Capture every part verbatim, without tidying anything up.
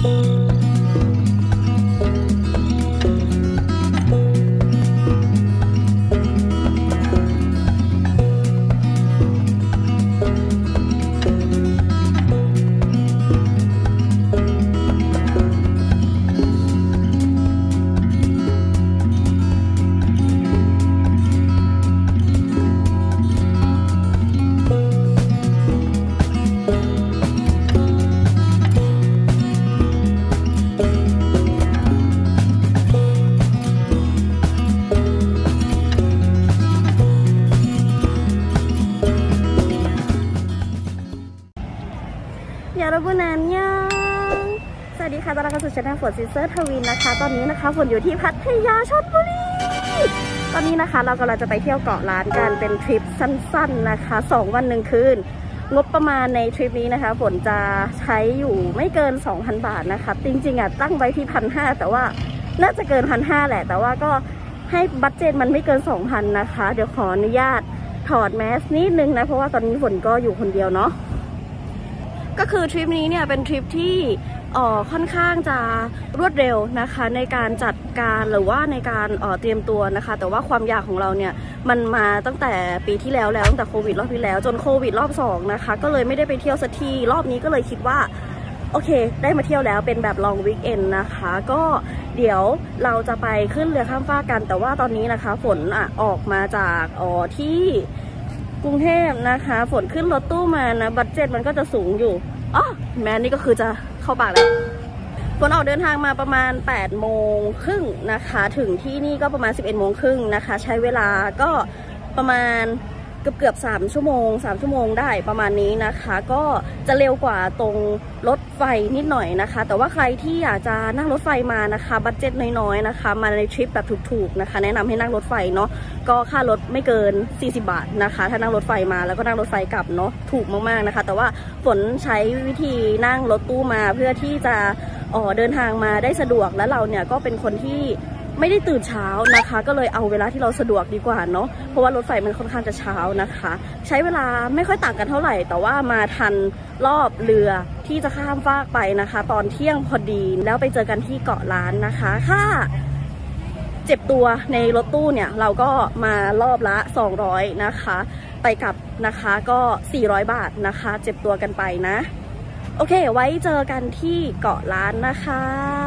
ยาระบุนันยังสวัสดีค่ะตอนรับเข้าสู่ช่องฝนซิสเตอร์ทวินนะคะตอนนี้นะคะฝนอยู่ที่พัทยาชลบุรีตอนนี้นะคะเรากำลังจะไปเที่ยวเกาะล้านกันเป็นทริปสั้นๆนะคะสองวันหนึ่งคืนงบประมาณในทริปนี้นะคะฝนจะใช้อยู่ไม่เกิน สองพัน บาทนะคะจริงๆอ่ะตั้งไว้ที่ หนึ่งพันห้าร้อย แต่ว่าน่าจะเกิน หนึ่งพันห้าร้อย แหละแต่ว่าก็ให้บัดเจ็ตมันไม่เกิน สองพัน นะคะเดี๋ยวขออนุญาตถอดแมสนิดนึงนะเพราะว่าตอนนี้ฝนก็อยู่คนเดียวเนาะก็คือทริปนี้เนี่ยเป็นทริปที่เอ่อค่อนข้างจะรวดเร็วนะคะในการจัดการหรือว่าในการเอ่อเตรียมตัวนะคะแต่ว่าความยากของเราเนี่ยมันมาตั้งแต่ปีที่แล้วแล้วตั้งแต่โควิดรอบที่แล้วจนโควิดรอบสองนะคะก็เลยไม่ได้ไปเที่ยวสักทีรอบนี้ก็เลยคิดว่าโอเคได้มาเที่ยวแล้วเป็นแบบลองวีคเอนด์นะคะก็เดี๋ยวเราจะไปขึ้นเรือข้ามฟากกันแต่ว่าตอนนี้นะคะฝนอ่ะออกมาจากอ๋อที่กรุงเทพนะคะฝนขึ้นรถตู้มานะบัดเจ็ตมันก็จะสูงอยู่อ๋อแม้นี่ก็คือจะเข้าปากแล้วฝนออกเดินทางมาประมาณแปดโมงครึ่งนะคะถึงที่นี่ก็ประมาณสิบเอ็ดโมงครึ่งนะคะใช้เวลาก็ประมาณเกือบเกือบสามชั่วโมงสามชั่วโมงได้ประมาณนี้นะคะก็จะเร็วกว่าตรงรถไฟนิดหน่อยนะคะแต่ว่าใครที่อยากจะนั่งรถไฟมานะคะบัดเจ็ตน้อยๆนะคะมาในทริปแบบถูกๆนะคะแนะนำให้นั่งรถไฟเนาะก็ค่ารถไม่เกินสี่สิบบาทนะคะถ้านั่งรถไฟมาแล้วก็นั่งรถไฟกลับเนาะถูกมากๆนะคะแต่ว่าฝนใช้วิธีนั่งรถตู้มาเพื่อที่จะอ๋อเดินทางมาได้สะดวกและเราเนี่ยก็เป็นคนที่ไม่ได้ตื่นเช้านะคะก็เลยเอาเวลาที่เราสะดวกดีกว่าเนาะเพราะว่ารถไฟมันค่อนข้างจะเช้านะคะใช้เวลาไม่ค่อยต่างกันเท่าไหร่แต่ว่ามาทันรอบเรือที่จะข้ามฟากไปนะคะตอนเที่ยงพอดีแล้วไปเจอกันที่เกาะล้านนะคะค่าเจ็บตัวในรถตู้เนี่ยเราก็มารอบละสองร้อยนะคะไปกลับนะคะก็สี่ร้อยบาทนะคะเจ็บตัวกันไปนะโอเคไว้เจอกันที่เกาะล้านนะคะ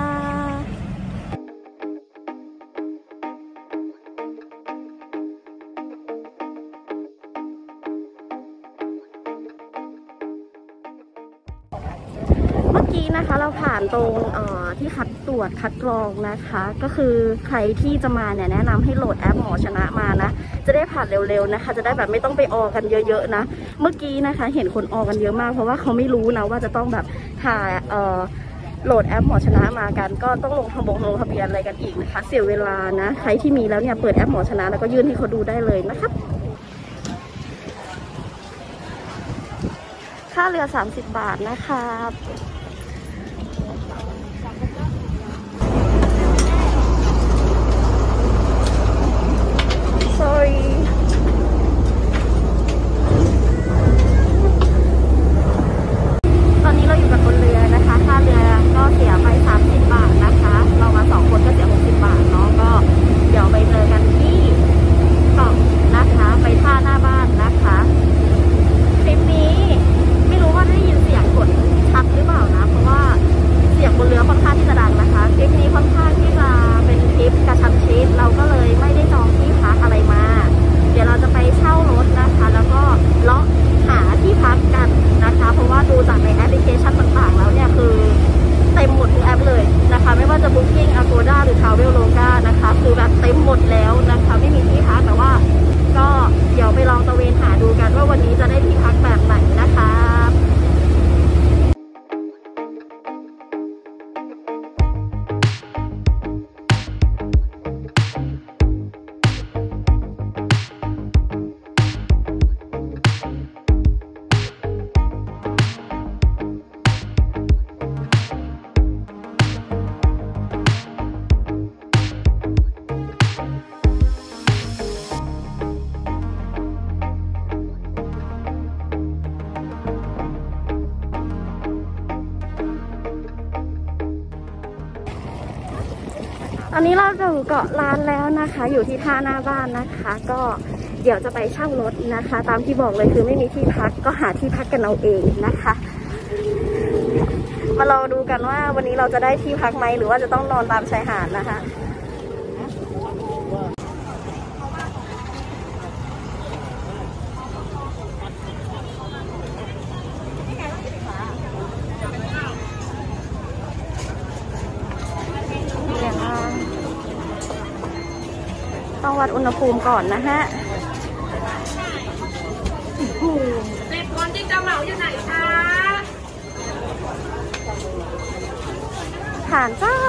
เมื่อกี้นะคะเราผ่านตรงเอ่อที่คัดตรวจคัดกรองนะคะก็คือใครที่จะมาเนี่ยแนะนำให้โหลดแอปหมอชนะมานะจะได้ผ่านเร็วๆนะคะจะได้แบบไม่ต้องไปออกันเยอะๆนะเมื่อกี้นะคะเห็นคนออกันเยอะมากเพราะว่าเขาไม่รู้นะว่าจะต้องแบบถ่ายเอ่อโหลดแอปหมอชนะมากันก็ต้องลงทะบงลงทะเบียนอะไรกันอีกนะคะเสียเวลานะใครที่มีแล้วเนี่ยเปิดแอปหมอชนะแล้วก็ยื่นให้เขาดูได้เลยนะคะค่าเรือสามสิบบาทนะคะsorry ตอนนี้เราอยู่กับบนเรือนะคะค่าเรือก็เสียไปสามสิบบาทนะคะเรามาสองคนก็เสียหกสิบบาทเนาะก็เดี๋ยวไปเจอกันที่เกาะนะคะไปท่าหน้าบ้านนะคะคลิปนี้ไม่รู้ว่าได้ยินเสียงฝนชัดหรือเปล่าตอนนี้เราอยู่เกาะล้านแล้วนะคะ อยู่ที่ท่าหน้าบ้านนะคะ ก็เดี๋ยวจะไปเช่ารถนะคะ ตามที่บอกเลยคือไม่มีที่พักก็หาที่พักกันเอาเองนะคะ มารอดูกันว่าวันนี้เราจะได้ที่พักไหมหรือว่าจะต้องนอนตามชายหาดนะคะต้องวัดอุณหภูมิก่อนนะฮะเด็กคนที่จะเหมาอยู่ไหนคะผ่านจ้า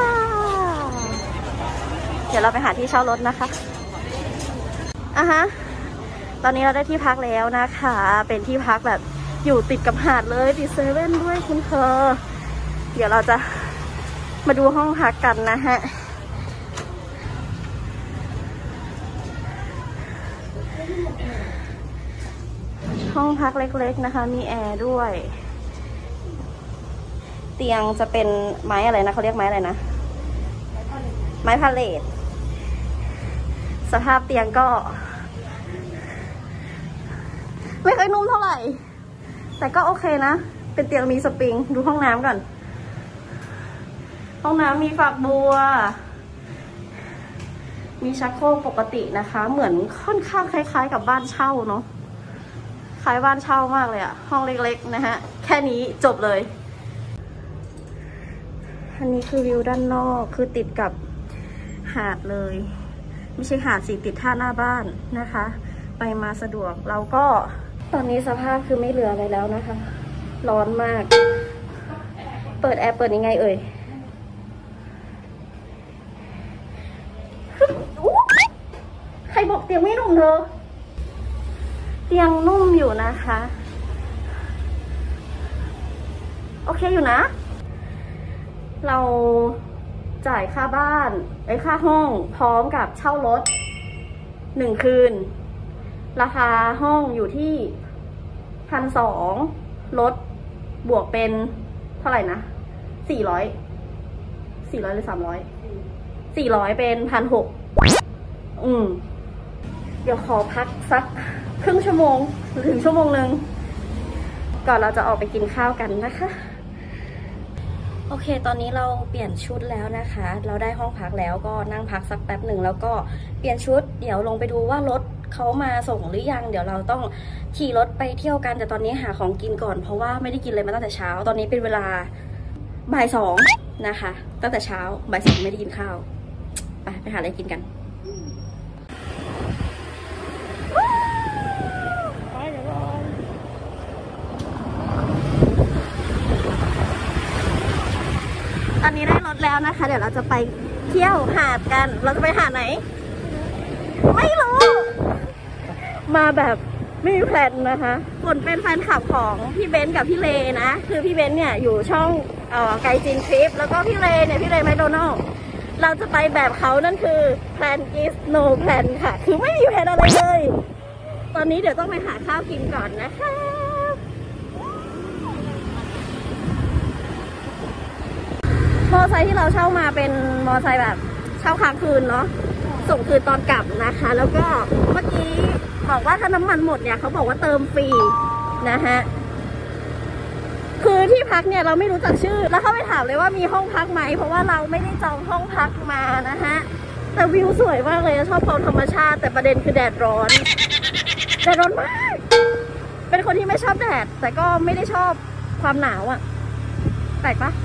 เดี๋ยวเราไปหาที่เช่ารถนะคะอ่ะฮะตอนนี้เราได้ที่พักแล้วนะคะเป็นที่พักแบบอยู่ติดกับหาดเลยติดเซเว่นด้วยคุณเธอเดี๋ยวเราจะมาดูห้องพักกันนะฮะห้องพักเล็กๆนะคะมีแอร์ด้วยเตียงจะเป็นไม้อะไรนะเขาเรียกไม้อะไรนะไม้พาเลทสภาพเตียงก็ไม่ค่อยนุ่มเท่าไหร่แต่ก็โอเคนะเป็นเตียงมีสปริงดูห้องน้ำก่อนห้องน้ำมีฝักบัวมีชักโครกปกตินะคะเหมือนค่อนข้างคล้ายๆกับบ้านเช่าเนาะคล้ายบ้านเช่ามากเลยอะห้องเล็กๆนะฮะแค่นี้จบเลยอันนี้คือวิวด้านนอกคือติดกับหาดเลยไม่ใช่หาดสิติดท่าหน้าบ้านนะคะไปมาสะดวกเราก็ตอนนี้สภาพคือไม่เหลืออะไรแล้วนะคะร้อนมากเปิดแอร์เปิดยังไงเอ่ยใครบอกเตียงไม่นุ่มเธอเตียงนุ่มอยู่นะคะโอเคอยู่นะเราจ่ายค่าบ้านไอ้ค่าห้องพร้อมกับเช่ารถหนึ่งคืนราคาห้องอยู่ที่พันสองลดบวกเป็นเท่าไหร่นะสี่ร้อยสี่ร้อยหรือสามร้อยสี่ร้อยเป็นพันหกอืมเดี๋ยวขอพักสักครึ่งชั่วโมงถึงชั่วโมงหนึ่งก่อนเราจะออกไปกินข้าวกันนะคะโอเคตอนนี้เราเปลี่ยนชุดแล้วนะคะเราได้ห้องพักแล้วก็นั่งพักสักแป๊บหนึ่งแล้วก็เปลี่ยนชุดเดี๋ยวลงไปดูว่ารถเขามาส่งหรือยังเดี๋ยวเราต้องขี่รถไปเที่ยวกันแต่ตอนนี้หาของกินก่อนเพราะว่าไม่ได้กินเลยมาตั้งแต่เช้าตอนนี้เป็นเวลาบ่ายสองนะคะตั้งแต่เช้าบ่ายสองไม่ได้กินข้าวไปไปหาอะไรกินกันตอนนี้ได้รถแล้วนะคะเดี๋ยวเราจะไปเที่ยวหาดกันเราจะไปหาดไหนไม่รู้มาแบบไม่มีแพลนนะคะฝนเป็นแฟนคลับของพี่เบนซ์กับพี่เลนะคือพี่เบนซ์เนี่ยอยู่ช่องเอ่อไกด์จีนทริปแล้วก็พี่เลเนี่ยพี่เลแมคโดนัลด์เราจะไปแบบเขานั่นคือแพลนกิสโนแพลนค่ะคือไม่มีแพลนอะไรเลยตอนนี้เดี๋ยวต้องไปหาข้าวกินก่อนนะคะมอไซค์ที่เราเช่ามาเป็นมอไซค์แบบเช่าค้างคืนเนาะส่งคืนตอนกลับนะคะแล้วก็เมื่อกี้บอกว่าถ้าน้ำมันหมดเนี่ยเขาบอกว่าเติมฟรีนะฮะคือที่พักเนี่ยเราไม่รู้จักชื่อแล้วเขาไปถามเลยว่ามีห้องพักไหมเพราะว่าเราไม่ได้จองห้องพักมานะฮะแต่วิวสวยมากเลยชอบความธรรมชาติแต่ประเด็นคือแดดร้อนแดดร้อนมากเป็นคนที่ไม่ชอบแดดแต่ก็ไม่ได้ชอบความหนาวอ่ะแปลกปะ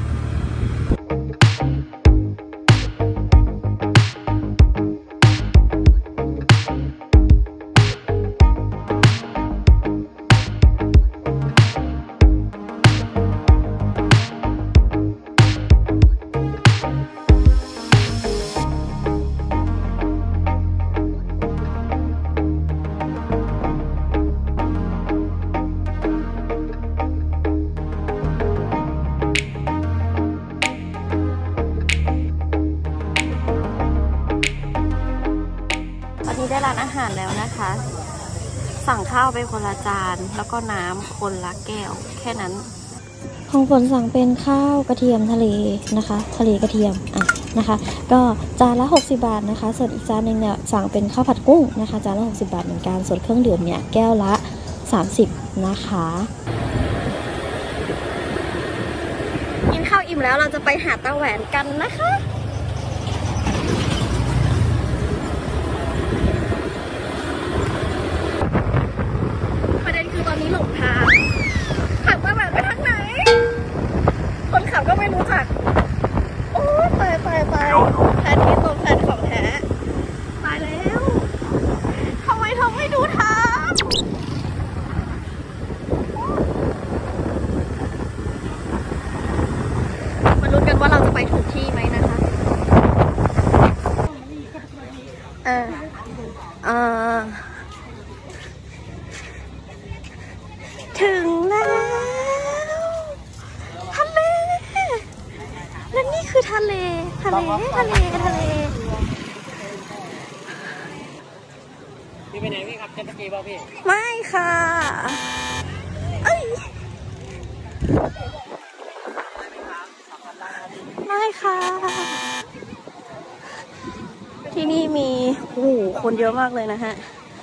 ได้ร้านอาหารแล้วนะคะสั่งข้าวไปคนละจานแล้วก็น้ำคนละแก้วแค่นั้นของฝนสั่งเป็นข้าวกระเทียมทะเลนะคะทะเลกระเทียมอ่ะนะคะก็จานละหกสิบบาทนะคะส่วนอีกจานหนึ่งเนี่ยสั่งเป็นข้าวผัดกุ้งนะคะจานละหกสิบบาทเหมือนกันส่วนเครื่องดื่มเนี่ยแก้วละสามสิบนะคะกินข้าวอิ่มแล้วเราจะไปหาตาแหวนกันนะคะประเด็นคือตอนนี้หลงทางขับตาแหวนไปทางไหนคนขับก็ไม่รู้จักโอ้ตายตายตายแทนที่ตรงแทนของแท้ตายแล้วทำไมทำไม่ดูทางมาลุ้นกันว่าเราจะไปถูกที่ไหมนะคะเออเออถึงแล้วทะเลและนี่คือทะเลทะเลทะเลทะเลพี่ไปไหนพี่ครับเจ็ตสกีป่ะพี่ไม่ค่ะเอ้ยไม่ค่ะที่นี่มีโอ้โหคนเยอะมากเลยนะฮะ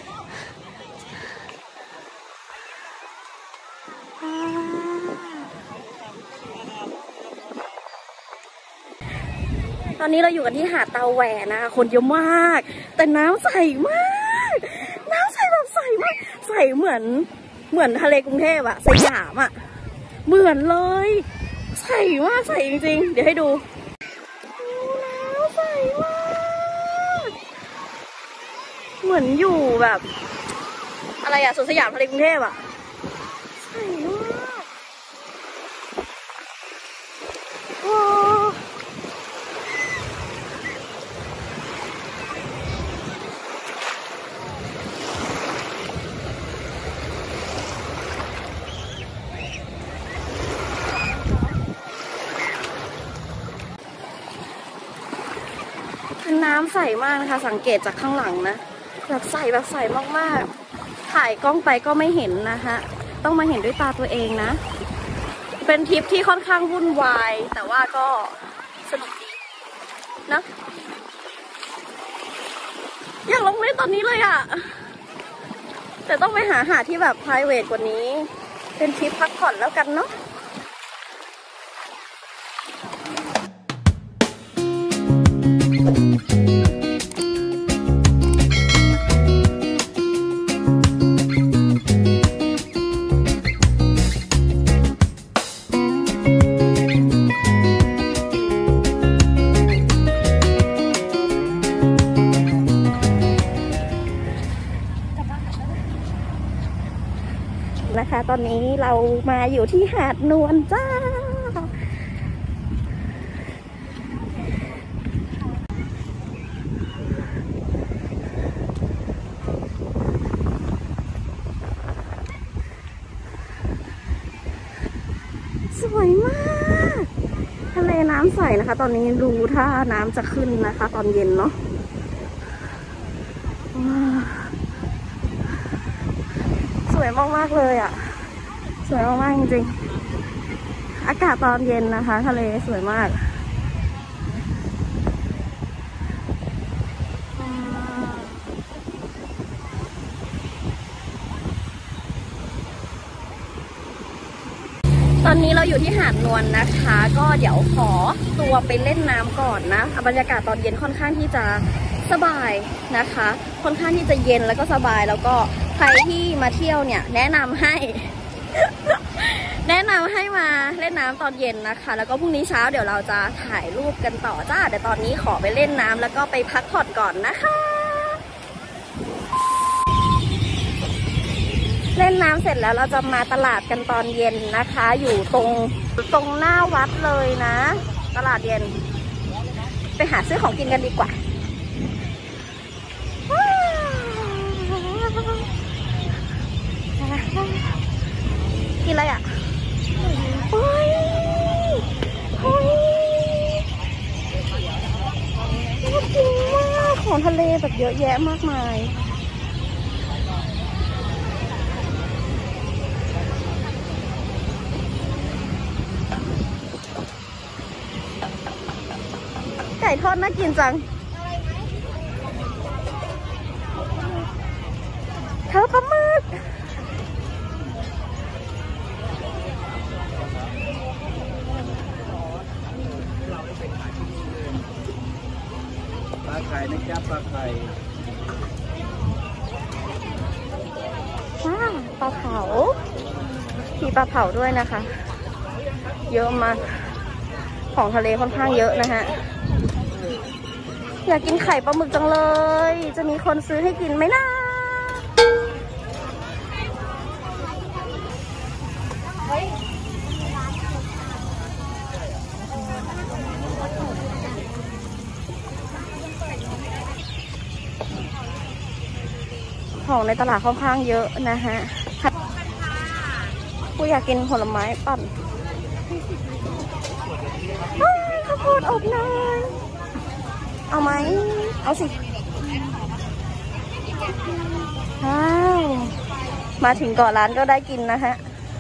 ตอนนี้เราอยู่กันที่หาดตาแหวนนะคะคนเยอะมากแต่น้ำใสมากน้ำใสแบบใสมากใสเหมือนเหมือนทะเลกรุงเทพอะสยามอะเหมือนเลยใสมากใสจริงๆเดี๋ยวให้ดูน้ำใสมากเหมือนอยู่แบบอะไรอะสวนสยามทะเลกรุงเทพอะใสมากโอ้น้ำใสมากนะคะสังเกตจากข้างหลังนะแบบใสแบบใสมากๆถ่ายกล้องไปก็ไม่เห็นนะคะต้องมาเห็นด้วยตาตัวเองนะเป็นทริปที่ค่อนข้างวุ่นวายแต่ว่าก็สนุกดีนะอยากลงเล่นตอนนี้เลยอะแต่ต้องไปหาหาที่แบบ private กว่านี้เป็นทริปพักผ่อนแล้วกันเนาะนะคะตอนนี้เรามาอยู่ที่หาดนวลจ้าสวยมากทะเลน้ำใสนะคะตอนนี้ดูถ้าน้ำจะขึ้นนะคะตอนเย็นเนาะสวยมากๆเลยอ่ะสวยมากๆจริงๆอากาศตอนเย็นนะคะทะเลสวยมากตอนนี้เราอยู่ที่หาดนวลนะคะก็เดี๋ยวขอตัวไปเล่นน้ำก่อนนะบรรยากาศตอนเย็นค่อนข้างที่จะสบายนะคะค่อนข้างที่จะเย็นแล้วก็สบายแล้วก็ใครที่มาเที่ยวเนี่ยแนะนำให้ แนะนำให้มาเล่นน้ำตอนเย็นนะคะแล้วก็พรุ่งนี้เช้าเดี๋ยวเราจะถ่ายรูปกันต่อจ้าแต่ตอนนี้ขอไปเล่นน้ำแล้วก็ไปพักผ่อนก่อนนะคะเล่นน้ำเสร็จแล้วเราจะมาตลาดกันตอนเย็นนะคะอยู่ตรงตรงหน้าวัดเลยนะตลาดเย็นไปหาซื้อของกินกันดีกว่ากินอะไรอ่ะโอ้ยโอ้ยน่ากินมากของทะเลแบบเยอะแยะมากมายก่ทอดน่ากินจังเธอปลาหมึกปลาไข่นะจ๊ะปลาไข่ว้าปลาเผามีปลาเผาด้วยนะคะ เยอะมากของทะเลค่อนข้างเยอะนะฮะอยากกินไข่ปลาหมึกจังเลยจะมีคนซื้อให้กินไหมนะของในตลาดค่อนข้างเยอะนะฮะกูอยากกินผลไม้ปั่นข้าวโพดอบเนยเอาไหมเอาสิว้าวมาถึงเกาะร้านก็ได้กินนะฮะ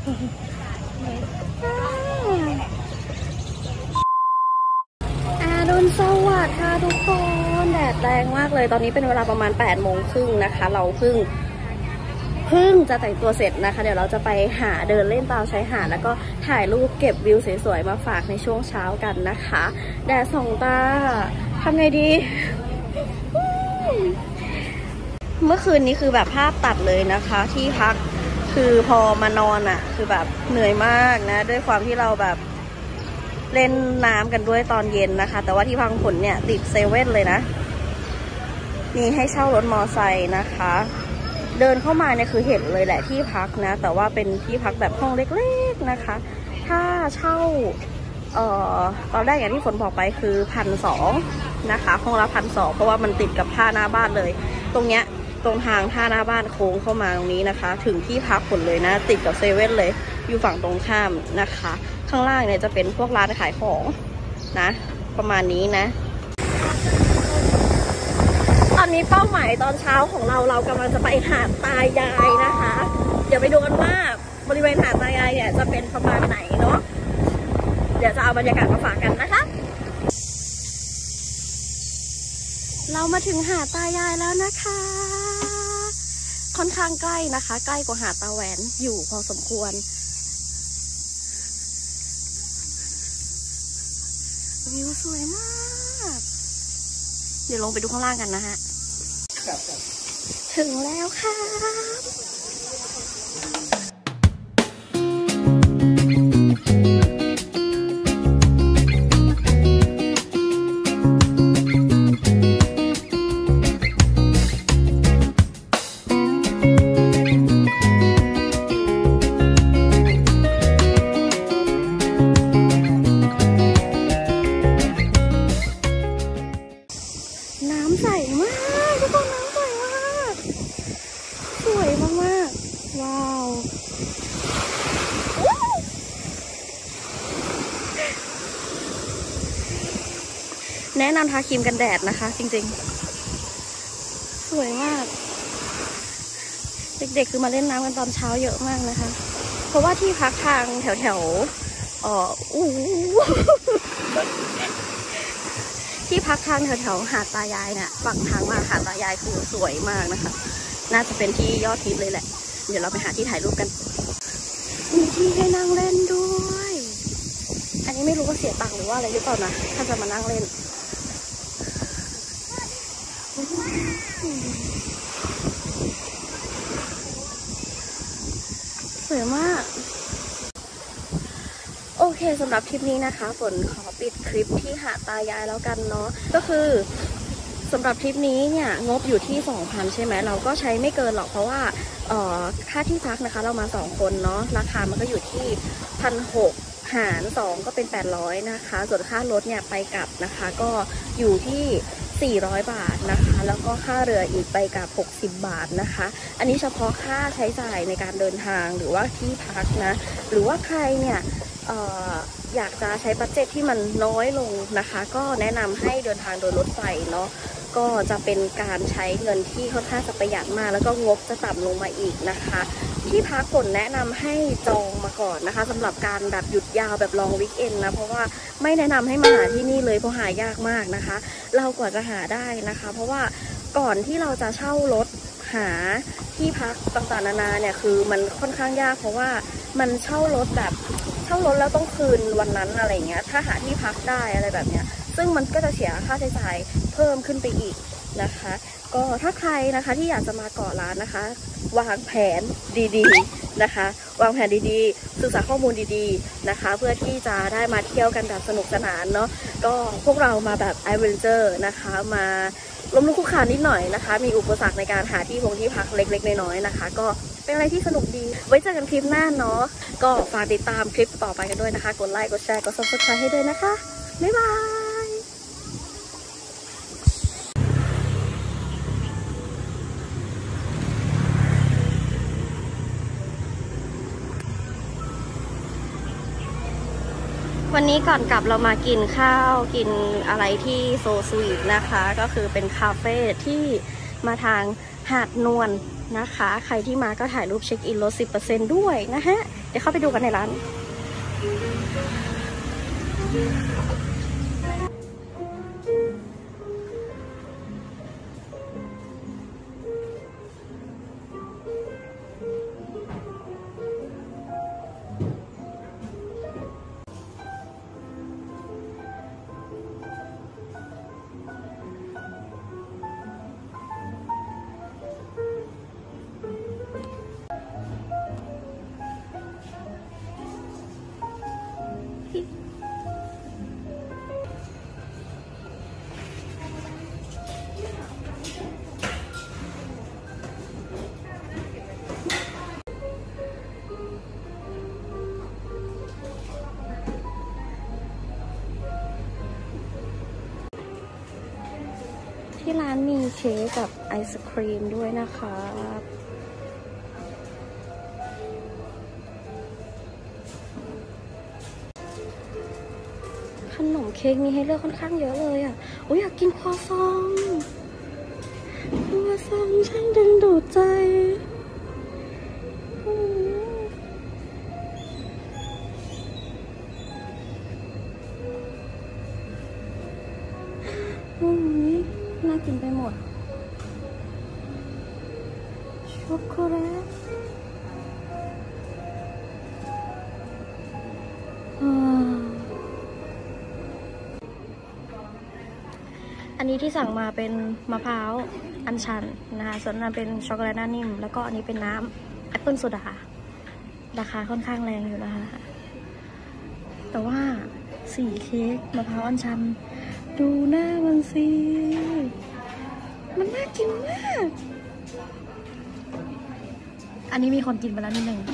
อารุณสวัสดิ์ค่ะทุกคนแดดแรงมากเลยตอนนี้เป็นเวลาประมาณแปดโมงครึ่งนะคะเราเพิ่งเพิ่งจะแต่งตัวเสร็จนะคะเดี๋ยวเราจะไปหาเดินเล่นตามชายหาดแล้วก็ถ่ายรูปเก็บวิวสวยๆมาฝากในช่วงเช้ากันนะคะแดดส่องตาทำไงดีเมื่อคืนนี้คือแบบภาพตัดเลยนะคะที่พักคือพอมานอนอ่ะคือแบบเหนื่อยมากนะด้วยความที่เราแบบเล่นน้ำกันด้วยตอนเย็นนะคะแต่ว่าที่พังผลเนี่ยติดเซเว่นเลยนะมีให้เช่ารถมอไซค์นะคะเดินเข้ามาเนี่ยคือเห็นเลยแหละที่พักนะแต่ว่าเป็นที่พักแบบห้องเล็กๆนะคะถ้าเช่าเอ่อตอนแรกอย่างที่ฝนบอกไปคือพันสองนะคะห้องละพันสองเพราะว่ามันติดกับท่าหน้าบ้านเลยตรงเนี้ยตรงทางท่าหน้าบ้านโค้งเข้ามาตรงนี้นะคะถึงที่พักฝนเลยนะติดกับเซเว่นเลยอยู่ฝั่งตรงข้ามนะคะข้างล่างเนี่ยจะเป็นพวกร้านขายของนะประมาณนี้นะตอนนี้เป้าหมายตอนเช้าของเราเรากำลังจะไปหาดตายายนะคะเดี๋ยวไปดูกันว่าบริเวณหาดตายายเนี่ยจะเป็นประมาณไหนเนาะเดี๋ยวจะเอาบรรยากาศมาฝากกันนะคะเรามาถึงหาดตายายแล้วนะคะค่อนข้างใกล้นะคะใกล้กว่าหาดตาแหวนอยู่พอสมควรวิวสวยมากเดี๋ยวลงไปดูข้างล่างกันนะฮะถึงแล้วค่ะน้ำใสมากทุกคนน้ำใสมากสวยมากๆว้าวแนะนำทาครีมกันแดดนะคะจริงๆสวยมากเด็กๆคือมาเล่นน้ำกันตอนเช้าเยอะมากนะคะเพราะว่าที่พักทางแถวๆอ๋ออู้ที่พักทางแถวๆหาดตายายเนี่ยฝั่งทางมาหาดตายายคือสวยมากนะคะน่าจะเป็นที่ยอดฮิตเลยแหละเดี๋ยวเราไปหาที่ถ่ายรูปกันมีที่ให้นั่งเล่นด้วยอันนี้ไม่รู้ว่าเสียตังค์หรือว่าอะไรหรือเปล่านะถ้าจะมานั่งเล่นสวยมากโอเคสำหรับคลิปนี้นะคะฝนขอปิดคลิปที่หาดตายายแล้วกันเนาะก็คือสำหรับทริปนี้เนี่ยงบอยู่ที่ สองพัน ใช่ไหมเราก็ใช้ไม่เกินหรอกเพราะว่าเอ่อค่าที่พักนะคะเรามาสองคนเนาะราคามันก็อยู่ที่ หนึ่งพันหกร้อย หารสองก็เป็นแปดร้อยนะคะส่วนค่ารถเนี่ยไปกลับนะคะก็อยู่ที่สี่ร้อยบาทนะคะแล้วก็ค่าเรืออีกไปกับหกสิบบาทนะคะอันนี้เฉพาะค่าใช้จ่ายในการเดินทางหรือว่าที่พักนะหรือว่าใครเนี่ยเอ่ออยากจะใช้บัดเจ็ตที่มันน้อยลงนะคะก็แนะนำให้เดินทางโดยรถไฟเนาะก็จะเป็นการใช้เงินที่ค่อนข้างจะประหยัดมากแล้วก็งบจะต่ำลงมาอีกนะคะที่พักฝนแนะนำให้จองมาก่อนนะคะสำหรับการแบบหยุดยาวแบบลองวีคเอนนะเพราะว่าไม่แนะนำให้มาหาที่นี่เลยเพราะหายากมากนะคะ เรากว่าจะหาได้นะคะ เพราะว่าก่อนที่เราจะเช่ารถหาที่พักต่างๆนานาเนี่ยคือมันค่อนข้างยากเพราะว่ามันเช่ารถแบบเช่ารถแล้วต้องคืนวันนั้นอะไรเงี้ยถ้าหาที่พักได้อะไรแบบเนี้ยซึ่งมันก็จะเสียค่าใช้จ่ายเพิ่มขึ้นไปอีกนะคะก็ถ้าใครนะคะที่อยากจะมาเกาะล้านนะคะวางแผนดีๆนะคะวางแผนดีๆศึกษาข้อมูลดีๆนะคะเพื่อที่จะได้มาเที่ยวกันแบบสนุกสนานเนาะก็พวกเรามาแบบแอดเวนเจอร์นะคะมาล้มลุกคลุกคลานนิดหน่อยนะคะมีอุปสรรคในการหาที่พงที่พักเล็กๆน้อยๆนะคะก็เป็นอะไรที่สนุกดีไว้เจอกันคลิปหน้าเนาะก็ฝากติดตามคลิปต่อไปกันด้วยนะคะกดไลค์กดแชร์กด ซับสไครบ์ ให้ด้วยนะคะบ๊ายบายวันนี้ก่อนกลับเรามากินข้าวกินอะไรที่โซสวีทนะคะก็คือเป็นคาเฟ่ที่มาทางหาดนวลนะคะใครที่มาก็ถ่ายรูปเช็คอินลด สิบเปอร์เซ็นต์ ด้วยนะฮะเดี๋ยวเข้าไปดูกันในร้านที่ร้านมีเค้กกับไอศครีมด้วยนะคะขนมเค้กมีให้เลือกค่อนข้างเยอะเลยอ่ะโอ้ยอยากกินครัวซองครัวซองช่างดึงดูดใจอืมน่ากินไปหมดช็อกโกแลตอันนี้ที่สั่งมาเป็นมะพร้าวอัญชันนะคะส่วนนั้นเป็นช็อกโกแลตหน้านิ่มแล้วก็อันนี้เป็นน้ำแอปเปิลโซดาราคาค่อนข้างแรงอยู่นะคะแต่ว่าสีเค้กมะพร้าวอัญชันดูหน้ามันสิมันน่ากินมากอันนี้มีคนกินไปแล้วนิดหนึ่ง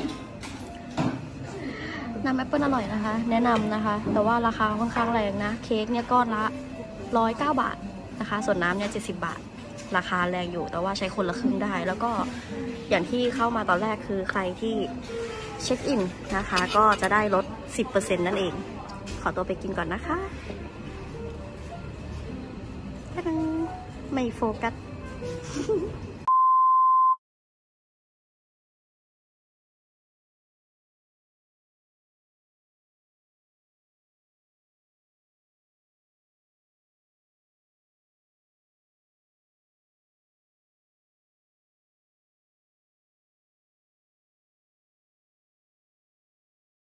น้ำแอปเปิลอร่อยนะคะแนะนำนะคะแต่ว่าราคาค่อนข้างแรงนะเค้กเนี่ยก้อนละร้อยเก้าบาทนะคะส่วนน้ำเนี่ยเจ็ดสิบบาทราคาแรงอยู่แต่ว่าใช้คนละครึ่งได้แล้วก็อย่างที่เข้ามาตอนแรกคือใครที่เช็คอินนะคะก็จะได้ลด สิบเปอร์เซ็นต์ นั่นเองขอตัวไปกินก่อนนะคะไม่โฟกัส